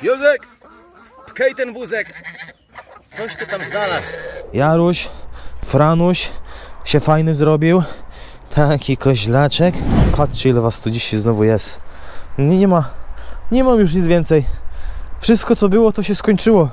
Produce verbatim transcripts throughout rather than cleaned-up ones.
Józek, pchaj ten wózek. Coś ty tam znalazł. Jaruś, Franuś się fajny zrobił. Taki koźlaczek. Patrzcie, ile was tu dzisiaj znowu jest. Nie, nie ma, nie mam już nic więcej. Wszystko co było, to się skończyło.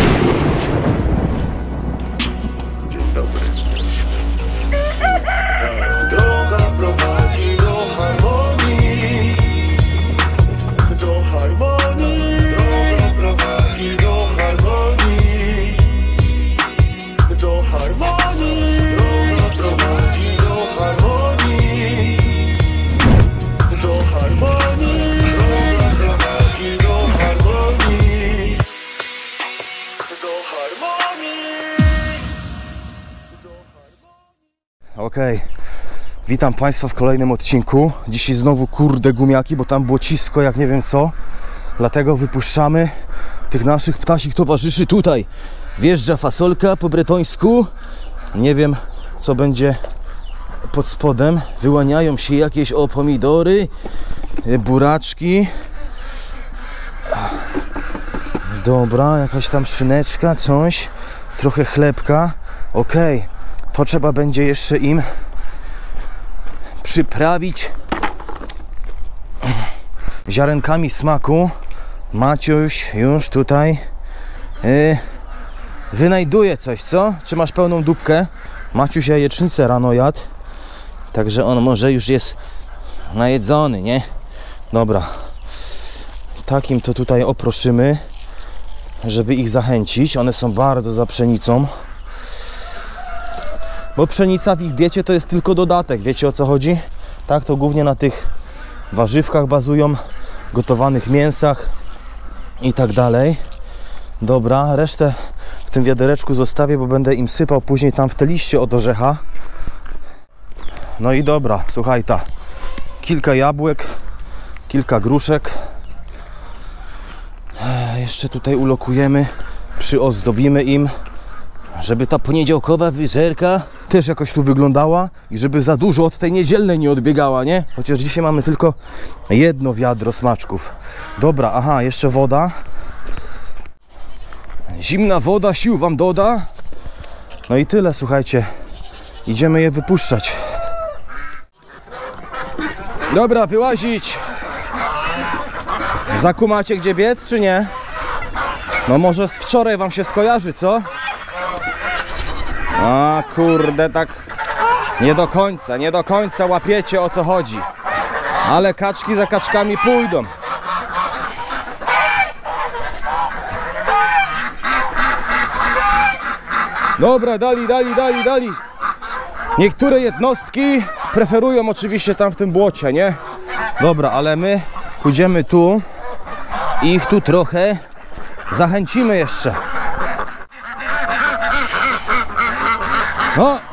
Droga prowadzi do harmonii, do harmonii. Droga prowadzi do harmonii, do harmonii. Droga prowadzi do harmonii, do harmonii. Droga prowadzi do harmonii, do harmonii. Okej, okay. Witam Państwa w kolejnym odcinku. Dzisiaj znowu kurde gumiaki, bo tam było cisko jak nie wiem co. Dlatego wypuszczamy tych naszych ptasich towarzyszy tutaj. Wjeżdża fasolka po bretońsku. Nie wiem co będzie pod spodem. Wyłaniają się jakieś o pomidory, buraczki. Dobra, jakaś tam szyneczka, coś. Trochę chlebka. Okej. Okay. To trzeba będzie jeszcze im przyprawić ziarenkami smaku. Maciuś już tutaj yy, wynajduje coś, co? Czy masz pełną dupkę? Maciuś jajecznicę rano jadł, także on może już jest najedzony, nie? Dobra, takim to tutaj oproszymy, żeby ich zachęcić. One są bardzo za pszenicą. Bo pszenica w ich diecie to jest tylko dodatek, wiecie o co chodzi? Tak, to głównie na tych warzywkach bazują, gotowanych mięsach i tak dalej. Dobra, resztę w tym wiadereczku zostawię, bo będę im sypał później tam w te liście od orzecha. No i dobra, słuchaj ta, kilka jabłek, kilka gruszek. Jeszcze tutaj ulokujemy, przyozdobimy im, żeby ta poniedziałkowa wyżerka też jakoś tu wyglądała i żeby za dużo od tej niedzielnej nie odbiegała, nie? Chociaż dzisiaj mamy tylko jedno wiadro smaczków. Dobra, aha, jeszcze woda. Zimna woda sił wam doda. No i tyle, słuchajcie. Idziemy je wypuszczać. Dobra, wyłazić. Zakumacie gdzie biec, czy nie? No może z wczoraj wam się skojarzy, co? A kurde, tak nie do końca, nie do końca łapiecie o co chodzi. Ale kaczki za kaczkami pójdą. Dobra, dali, dali, dali, dali. Niektóre jednostki preferują oczywiście tam w tym błocie, nie? Dobra, ale my pójdziemy tu i ich tu trochę zachęcimy jeszcze. O!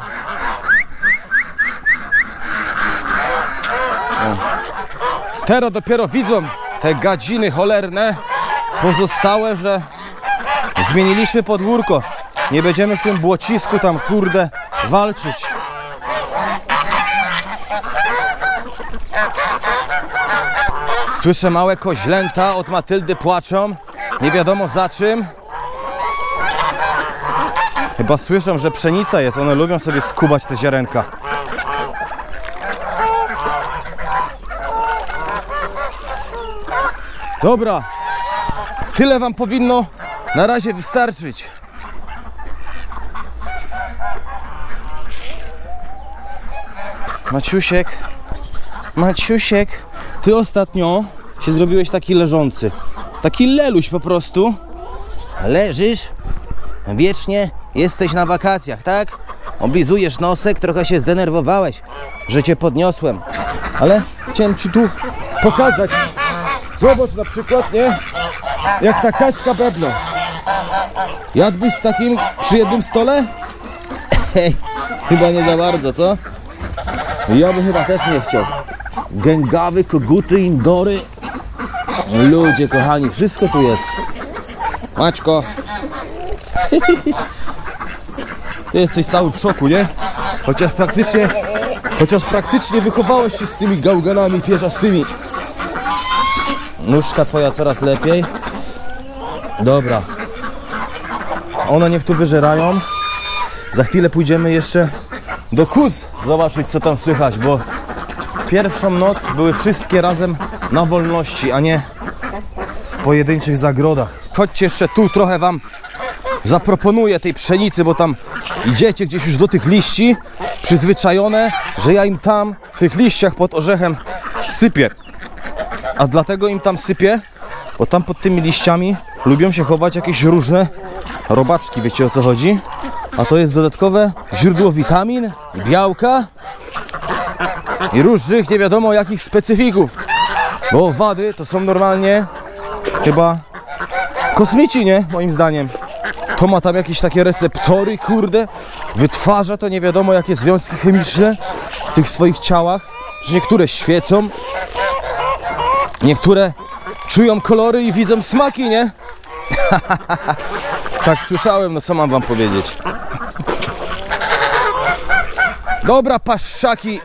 Teraz dopiero widzą te gadziny cholerne pozostałe, że zmieniliśmy podwórko. Nie będziemy w tym błocisku tam kurde walczyć. Słyszę małe koźlęta od Matyldy płaczą. Nie wiadomo za czym. Chyba słyszą, że pszenica jest. One lubią sobie skubać te ziarenka. Dobra. Tyle wam powinno na razie wystarczyć. Maciusiek. Maciusiek. Ty ostatnio się zrobiłeś taki leżący. Taki leluś po prostu. Leżysz. Wiecznie jesteś na wakacjach, tak? Oblizujesz nosek, trochę się zdenerwowałeś, że cię podniosłem. Ale chciałem ci tu pokazać. Zobacz na przykład, nie? Jak ta kaczka bebno. Jadłbyś z takim przy jednym stole? Hej, chyba nie za bardzo, co? Ja bym chyba też nie chciał. Gęgawy, koguty, indory. Ludzie kochani, wszystko tu jest. Maćko. Ty jesteś cały w szoku, nie? Chociaż praktycznie, chociaż praktycznie wychowałeś się z tymi gałganami pierzastymi. Nóżka twoja coraz lepiej. Dobra. One niech tu wyżerają. Za chwilę pójdziemy jeszcze do Kóz zobaczyć, co tam słychać, bo pierwszą noc były wszystkie razem na wolności, a nie w pojedynczych zagrodach. Chodźcie jeszcze tu, trochę wam zaproponuję tej pszenicy, bo tam idziecie gdzieś już do tych liści, przyzwyczajone, że ja im tam w tych liściach pod orzechem sypię. A dlatego im tam sypię, bo tam pod tymi liściami lubią się chować jakieś różne robaczki, wiecie o co chodzi? A to jest dodatkowe źródło witamin, białka i różnych nie wiadomo jakich specyfików. Bo owady to są normalnie chyba kosmici, nie? Moim zdaniem. To ma tam jakieś takie receptory, kurde. Wytwarza to nie wiadomo jakie związki chemiczne w tych swoich ciałach. Że niektóre świecą, niektóre czują kolory i widzą smaki, nie? Tak słyszałem, no co mam wam powiedzieć. Dobra, paszczaki.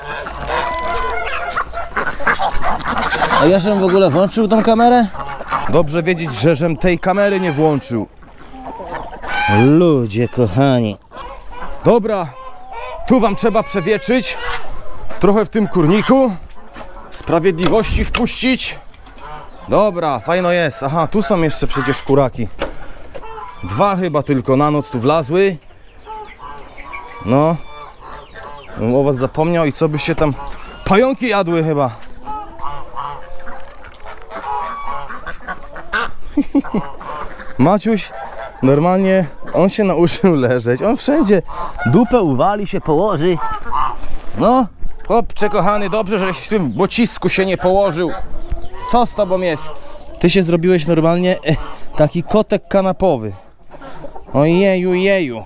A ja żem w ogóle włączył tą kamerę? Dobrze wiedzieć, że żem tej kamery nie włączył. Ludzie kochani. Dobra, tu wam trzeba przewietrzyć. Trochę w tym kurniku. Sprawiedliwości wpuścić. Dobra, fajno jest. Aha, tu są jeszcze przecież kuraki. Dwa chyba tylko na noc tu wlazły. No. O was zapomniał i co by się tam... Pająki jadły chyba. Maciuś normalnie, on się nauczył leżeć. On wszędzie dupę uwali, się położy. No, chłopcze kochany, dobrze, żeś w tym bocisku się nie położył. Co z tobą jest? Ty się zrobiłeś normalnie e, taki kotek kanapowy. Ojeju, jeju.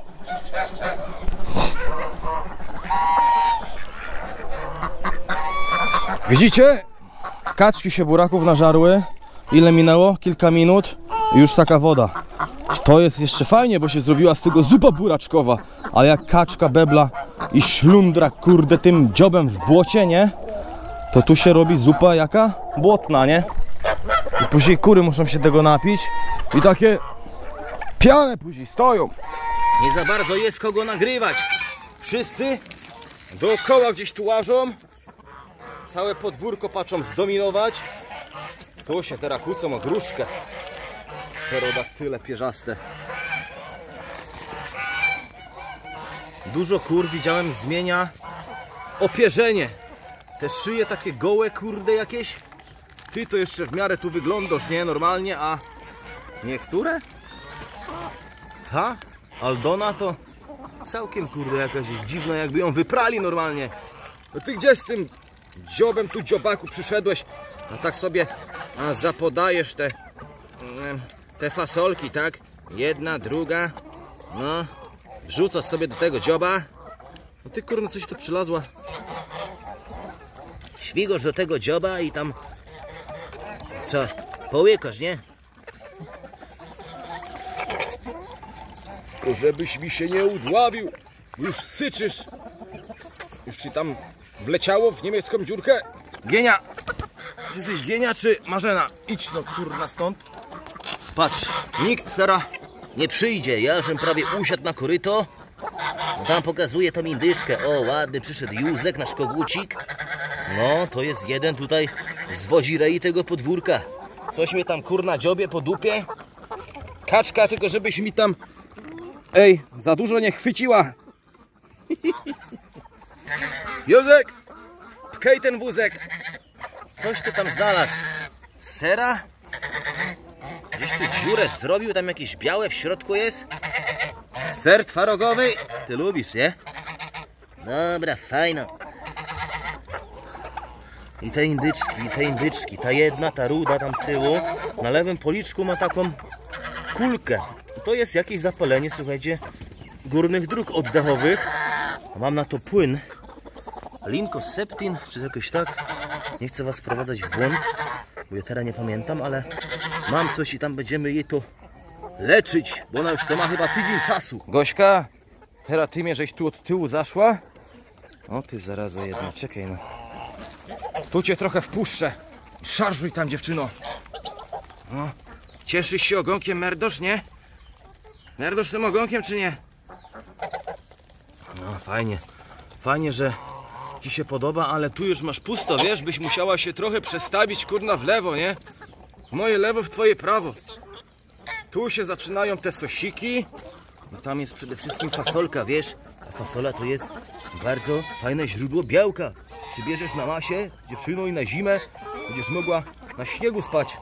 Widzicie? Kaczki się buraków nażarły. Ile minęło? Kilka minut. I już taka woda. To jest jeszcze fajnie, bo się zrobiła z tego zupa buraczkowa. Ale jak kaczka bebla i ślundra, kurde, tym dziobem w błocie, nie? To tu się robi zupa jaka? Błotna, nie? I później kury muszą się tego napić. I takie piane później stoją. Nie za bardzo jest kogo nagrywać. Wszyscy dookoła gdzieś tu łażą. Całe podwórko patrzą zdominować. Tu się teraz kłócą o gruszkę. Pterodaktyle pierzaste. Dużo kur widziałem zmienia opierzenie. Te szyje takie gołe, kurde, jakieś. Ty to jeszcze w miarę tu wyglądasz, nie? Normalnie, a niektóre? Ta Aldona to całkiem, kurde, jakaś jest dziwna, jakby ją wyprali normalnie. No ty gdzie z tym dziobem tu dziobaku przyszedłeś? A tak sobie a zapodajesz te te fasolki, tak? Jedna, druga. No, wrzucasz sobie do tego dzioba. No ty, kurde, coś tu przylazła. Świgosz do tego dzioba i tam co? Połykasz, nie? Tylko żebyś mi się nie udławił. Już syczysz. Już ci tam wleciało w niemiecką dziurkę. Gienia! Ty jesteś Gienia czy Marzena? Idź no, kurwa, stąd. Patrz, nikt teraz nie przyjdzie. Ja żem prawie usiadł na koryto. No tam pokazuje tą indyszkę. O, ładny przyszedł Józek, nasz kogucik. No, to jest jeden tutaj z wodzirei tego podwórka. Coś mnie tam, kurna, dziobie po dupie. Kaczka, tylko żebyś mi tam... Ej, za dużo nie chwyciła. Józek, pchaj ten wózek. Coś ty tam znalazł. Sera? Gdzieś tu dziurę zrobił, tam jakieś białe w środku jest. Ser twarogowy. Ty lubisz, nie? Dobra, fajno. I te indyczki, i te indyczki. Ta jedna, ta ruda tam z tyłu. Na lewym policzku ma taką kulkę. To jest jakieś zapalenie, słuchajcie, górnych dróg oddechowych. Mam na to płyn. Linkoseptin, czy jakoś tak. Nie chcę was wprowadzać w błąd, bo ja teraz nie pamiętam, ale mam coś i tam będziemy jej to leczyć, bo ona już to ma chyba tydzień czasu. Gośka, teraz ty mnie żeś tu od tyłu zaszła. O ty zaraza jedna, czekaj no. Tu cię trochę wpuszczę. Szarżuj tam, dziewczyno. No, Cieszysz się ogonkiem, Merdosz, nie? Merdosz tym ogonkiem, czy nie? No, fajnie. Fajnie, że ci się podoba, ale tu już masz pusto, wiesz? Byś musiała się trochę przestawić, kurna, w lewo, nie? W moje lewo, w twoje prawo. Tu się zaczynają te sosiki. No tam jest przede wszystkim fasolka, wiesz? A fasola to jest bardzo fajne źródło białka. Przybierzesz na masie, dziewczyno, i na zimę będziesz mogła na śniegu spać.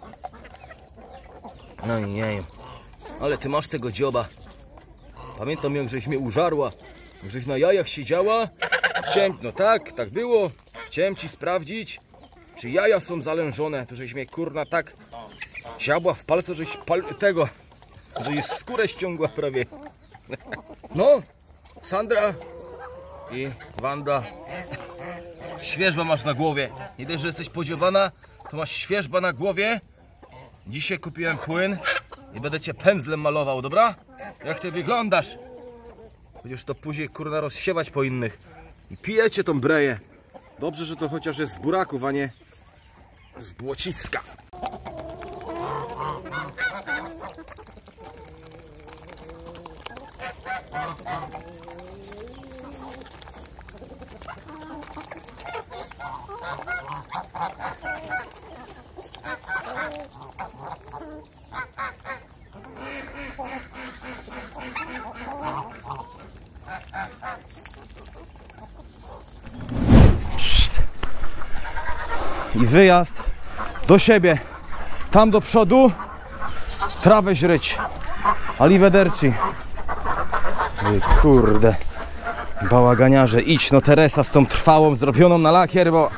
No nie, nie, ale ty masz tego dzioba. Pamiętam, jak żeś mnie użarła, jak żeś na jajach siedziała. Chciałem, no tak, tak było. Chciałem ci sprawdzić, czy jaja są zalężone. To żeś mnie, kurna, tak siadła w palce, żeś pal tego, żeś skórę ściągła prawie. No, Sandra i Wanda, świeżba masz na głowie. Nie dość, że jesteś podziobana, to masz świeżba na głowie. Dzisiaj kupiłem płyn i będę cię pędzlem malował, dobra? Jak ty wyglądasz? Będziesz to później, kurna, rozsiewać po innych. I pijecie tą breję. Dobrze, że to chociaż jest z buraków, a nie z błociska. I wyjazd do siebie. Tam do przodu trawę źryć. Arrivederci. Ej, kurde. Bałaganiarze, idź no, Teresa, z tą trwałą zrobioną na lakier, bo...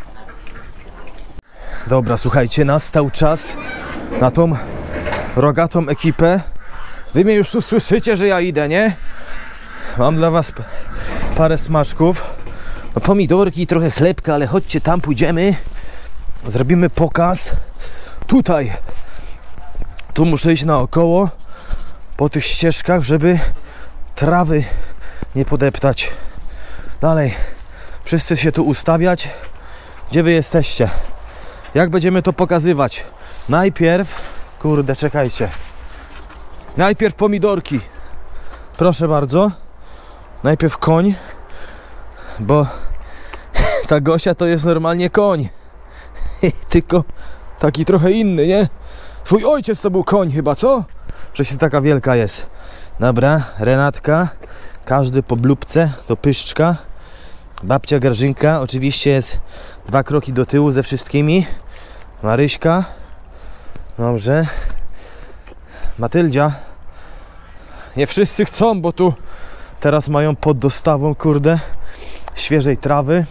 Dobra, słuchajcie, nastał czas na tą rogatą ekipę. Wy mnie już tu słyszycie, że ja idę, nie? Mam dla was parę smaczków. No, pomidorki i trochę chlebka, ale chodźcie, tam pójdziemy. Zrobimy pokaz. Tutaj. Tu muszę iść naokoło po tych ścieżkach, żeby trawy nie podeptać. Dalej. Wszyscy się tu ustawiać. Gdzie wy jesteście? Jak będziemy to pokazywać? Najpierw... Kurde, czekajcie. Najpierw pomidorki. Proszę bardzo. Najpierw koń. Bo ta Gosia to jest normalnie koń. Tylko taki trochę inny, nie? Twój ojciec to był koń chyba, co? Że się taka wielka jest. Dobra, Renatka. Każdy po blubce do pyszczka. Babcia Grażynka oczywiście jest dwa kroki do tyłu ze wszystkimi. Maryśka. Dobrze. Matyldzia. Nie wszyscy chcą, bo tu teraz mają pod dostawą, kurde, świeżej trawy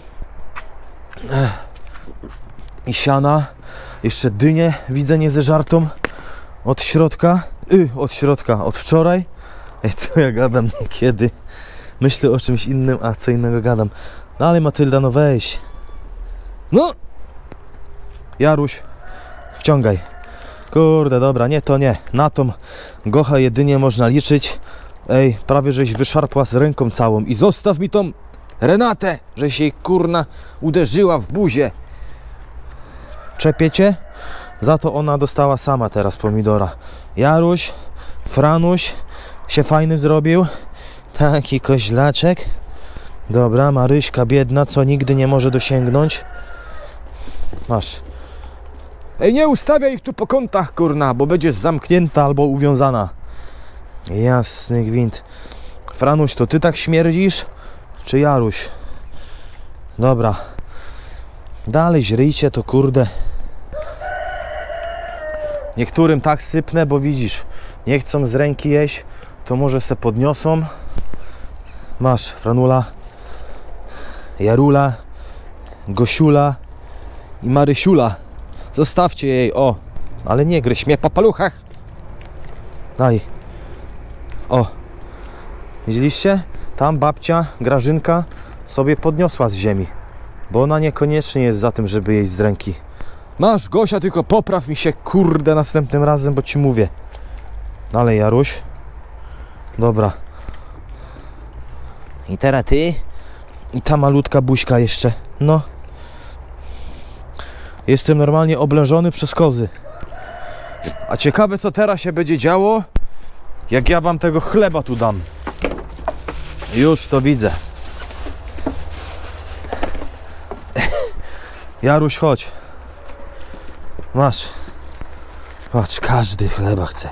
i siana. Jeszcze dynię widzę nie zeżartą od środka. Y, od środka, od wczoraj. Ej, co ja gadam niekiedy. Myślę o czymś innym, a co innego gadam. No ale Matylda, no weź. No! Jaruś, wciągaj. Kurde, dobra, nie, to nie. Na tą gochę jedynie można liczyć. Ej, prawie żeś wyszarpła z ręką całą. I zostaw mi tą Renatę, żeś jej, kurna, uderzyła w buzię. Czepiecie? Za to ona dostała sama teraz pomidora. Jaruś, Franuś się fajny zrobił. Taki koźlaczek. Dobra, Maryśka biedna, co nigdy nie może dosięgnąć. Masz. Ej, nie ustawiaj ich tu po kątach, kurna, bo będziesz zamknięta albo uwiązana. Jasny gwint. Franuś, to ty tak śmierdzisz? Czy Jaruś? Dobra. Dalej źryjcie to, kurde. Niektórym tak sypnę, bo widzisz, nie chcą z ręki jeść, to może se podniosą. Masz, Franula, Jarula, Gosiula i Marysiula. Zostawcie jej, o. Ale nie gryź mnie po paluchach. Daj. O. Widzieliście? Tam babcia Grażynka sobie podniosła z ziemi. Bo ona niekoniecznie jest za tym, żeby jeść z ręki. Masz, Gosia, tylko popraw mi się, kurde, następnym razem, bo ci mówię. Dalej, Jaruś. Dobra. I teraz ty. I ta malutka buźka jeszcze. No. Jestem normalnie oblężony przez kozy. A ciekawe, co teraz się będzie działo, jak ja wam tego chleba tu dam. Już to widzę. Jaruś, chodź. Masz. Patrz, każdy chleba chce.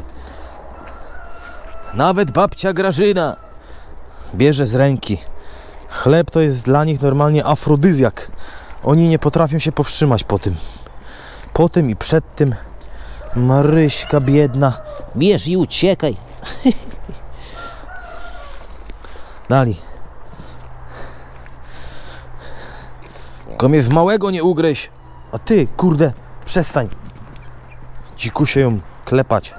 Nawet babcia Grażyna bierze z ręki. Chleb to jest dla nich normalnie afrodyzjak. Oni nie potrafią się powstrzymać po tym. Po tym i przed tym. Maryśka biedna. Bierz i uciekaj. Dali. Tylko mnie w małego nie ugryź. A ty, kurde, przestań. Dzikusie ją klepać.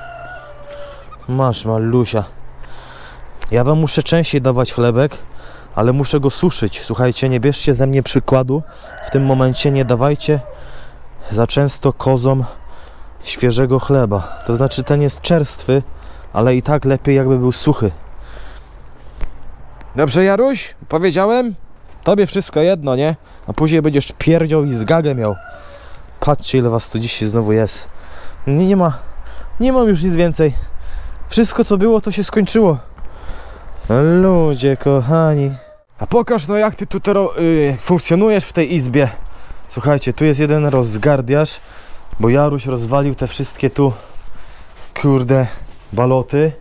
Masz, malusia. Ja wam muszę częściej dawać chlebek, ale muszę go suszyć. Słuchajcie, nie bierzcie ze mnie przykładu. W tym momencie nie dawajcie za często kozom świeżego chleba. To znaczy, ten jest czerstwy, ale i tak lepiej, jakby był suchy. Dobrze, Jaruś? Powiedziałem? Tobie wszystko jedno, nie? A później będziesz pierdział i zgagę miał. Patrzcie, ile was tu dzisiaj znowu jest. Nie, nie ma, nie mam już nic więcej. Wszystko, co było, to się skończyło. Ludzie kochani. A pokaż, no, jak ty tu teraz yy, funkcjonujesz w tej izbie. Słuchajcie, tu jest jeden rozgardiarz, bo Jaruś rozwalił te wszystkie tu, kurde, baloty.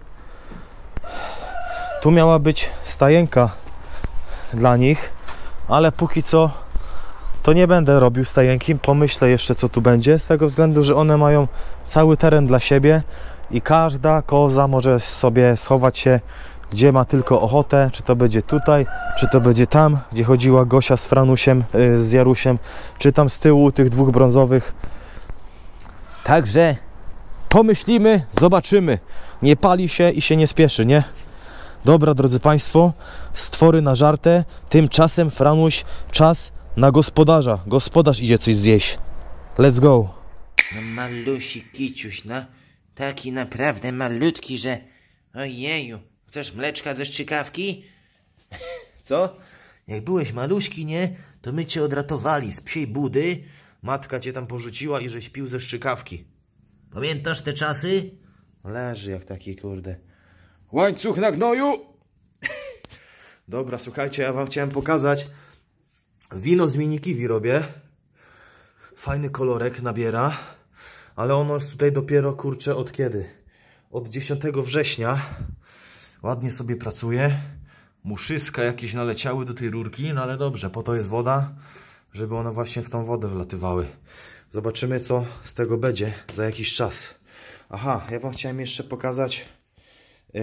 Tu miała być stajenka dla nich, ale póki co to nie będę robił stajenki. Pomyślę jeszcze, co tu będzie, z tego względu, że one mają cały teren dla siebie i każda koza może sobie schować się, gdzie ma tylko ochotę. Czy to będzie tutaj, czy to będzie tam, gdzie chodziła Gosia z Franusiem, yy, z Jarusiem, czy tam z tyłu tych dwóch brązowych. Także pomyślimy, zobaczymy. Nie pali się i się nie spieszy, nie? Dobra, drodzy Państwo, stwory na żartę. Tymczasem, Franuś, czas na gospodarza. Gospodarz idzie coś zjeść. Let's go. No malusi kiciuś, no. Taki naprawdę malutki, że... Ojeju, chcesz mleczka ze szczykawki? Co? Jak byłeś maluśki, nie? To my cię odratowali z psiej budy. Matka cię tam porzuciła i żeś pił ze szczykawki. Pamiętasz te czasy? Leży jak taki, kurde. Łańcuch na gnoju! Dobra, słuchajcie, ja wam chciałem pokazać. Wino z minikiwi robię. Fajny kolorek nabiera. Ale ono jest tutaj dopiero, kurczę, od kiedy? Od dziesiątego września. Ładnie sobie pracuje. Muszyska jakieś naleciały do tej rurki, no ale dobrze, po to jest woda, żeby one właśnie w tą wodę wlatywały. Zobaczymy, co z tego będzie za jakiś czas. Aha, ja wam chciałem jeszcze pokazać yy,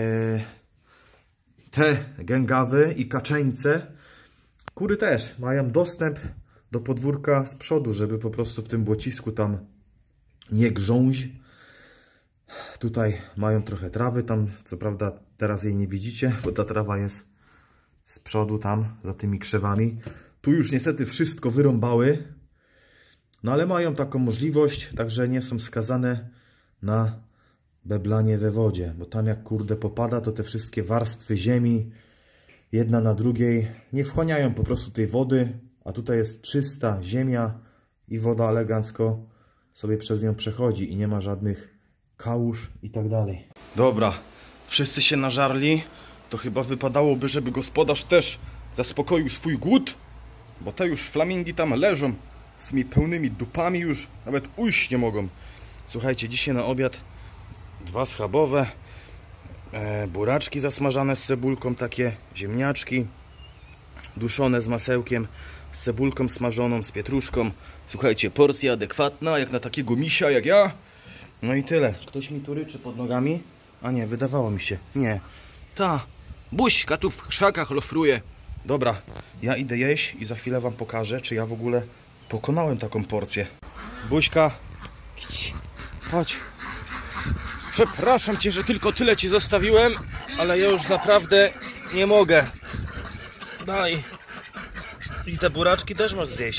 te gęgawy i kaczeńce. Kury też mają dostęp do podwórka z przodu, żeby po prostu w tym błocisku tam nie grząść. Tutaj mają trochę trawy, tam co prawda teraz jej nie widzicie, bo ta trawa jest z przodu tam, za tymi krzewami. Tu już niestety wszystko wyrąbały, no ale mają taką możliwość, także nie są skazane na beblanie we wodzie, bo tam jak kurde popada, to te wszystkie warstwy ziemi, jedna na drugiej, nie wchłaniają po prostu tej wody, a tutaj jest czysta ziemia i woda elegancko sobie przez nią przechodzi i nie ma żadnych kałuż i tak dalej. Dobra, wszyscy się nażarli, to chyba wypadałoby, żeby gospodarz też zaspokoił swój głód, bo te już flamingi tam leżą z tymi pełnymi dupami, już nawet ujść nie mogą. Słuchajcie, dzisiaj na obiad dwa schabowe, e, buraczki zasmażane z cebulką, takie ziemniaczki duszone z masełkiem, z cebulką smażoną, z pietruszką. Słuchajcie, porcja adekwatna, jak na takiego misia jak ja. No i tyle. Ktoś mi tu ryczy pod nogami? A nie, wydawało mi się. Nie. Ta buźka tu w krzakach lofruje. Dobra, ja idę jeść i za chwilę wam pokażę, czy ja w ogóle pokonałem taką porcję. Buźka, chodź. Przepraszam cię, że tylko tyle ci zostawiłem, ale ja już naprawdę nie mogę. Daj. I te buraczki też masz zjeść.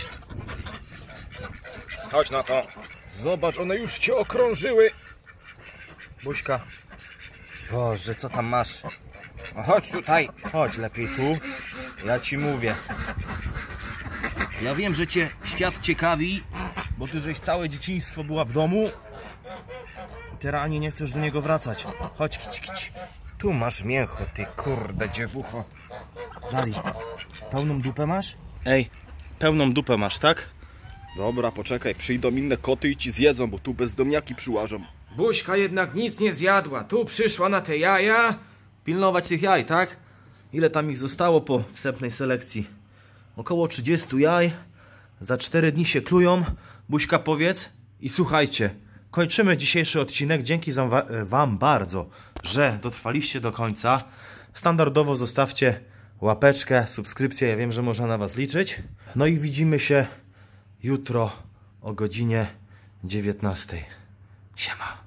Chodź na to. Zobacz, one już cię okrążyły. Buźka. Boże, co tam masz? No chodź tutaj. Chodź lepiej tu. Ja ci mówię. Ja wiem, że cię świat ciekawi, bo ty żeś całe dzieciństwo była w domu. teraz ani nie chcesz do niego wracać. Chodź, kić, kić. Tu masz mięcho, ty kurde dziewucho. Dali, pełną dupę masz? Ej, pełną dupę masz, tak? Dobra, poczekaj, przyjdą inne koty i ci zjedzą, bo tu bezdomniaki przyłażą. Buźka jednak nic nie zjadła. Tu przyszła na te jaja. Pilnować tych jaj, tak? Ile tam ich zostało po wstępnej selekcji? Około trzydziestu jaj. Za cztery dni się klują. Buźka, powiedz. I słuchajcie, kończymy dzisiejszy odcinek. Dzięki za wa wam bardzo, że dotrwaliście do końca. Standardowo zostawcie łapeczkę, subskrypcję. Ja wiem, że można na was liczyć. No i widzimy się jutro o godzinie dziewiętnastej. Siema.